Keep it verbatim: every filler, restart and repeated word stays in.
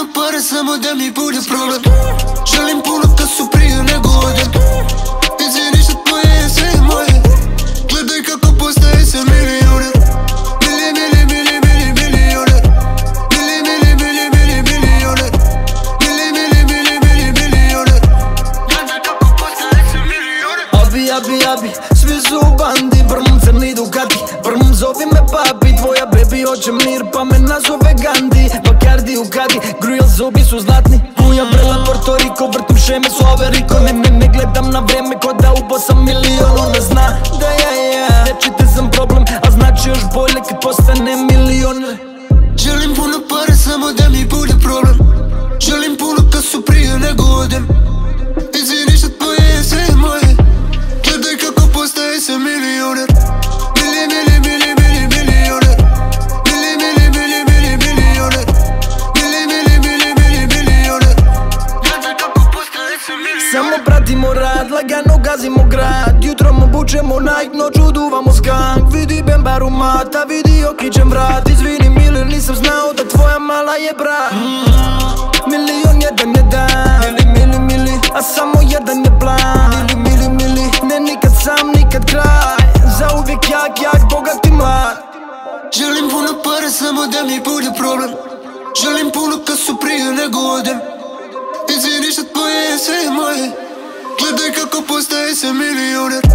pare samo da mi bude problem. Želim puno kad su prije nego odem. Nisi ništa tvoje, je sve moje. Gledaj kako postaje se milioner. Mili, mili, mili, mili, milioner. Mili, mili, mili, mili, milioner. Mili, mili, mili, mili, milioner. Gledaj kako postaje se milioner. Abi, abi, abi, svi su bandi. Brm, crni Ducati, brm, zovi me papi. Tvoja baby hoće mir pa me nazove Gandhi. Bacardi u kadi, grill, zubi su zlatni. Kuja, brela, Porto Rico, vrtim šeme su ove Riko. Ne, ne, ne gledam na vreme ko da ubo sam milion. Ona zna da ja, ja, rečite sam problem, a znači još bolje kad postane milioner. Želim puno pare samo da mi bude problem. Želim puno kad su prije nego odem. Nisi ništa tvoje, je sve moje. Gledaj kako postaje se milioner. Mili, mili, mili, mili, milioner. Mili, mili, mili, mili, milioner. Mili, mili, mili, mili, milioner. Gledaj kako postaje se milioner. Samo pratimo rad, lagano gazimo grad. Jutrom obučemo Nike, noću duvamo skank. Vidi Bembaru mata, vidi okićem vrat. Izvini mili, nisam znao da tvoja mala je brat. Milion jedan je dan, mili, mili, mili, a samo jedan je plan. Mili, mili, mili, ne nikad sam, nikad kraj. Zauvijek jak, jak, bogat i mlad. Želim puno pare samo da mi bude problem. Želim puno kad su prije nego odem. Nisi ništa tvoje, je sve moje. Gledaj kako postaje se milioner.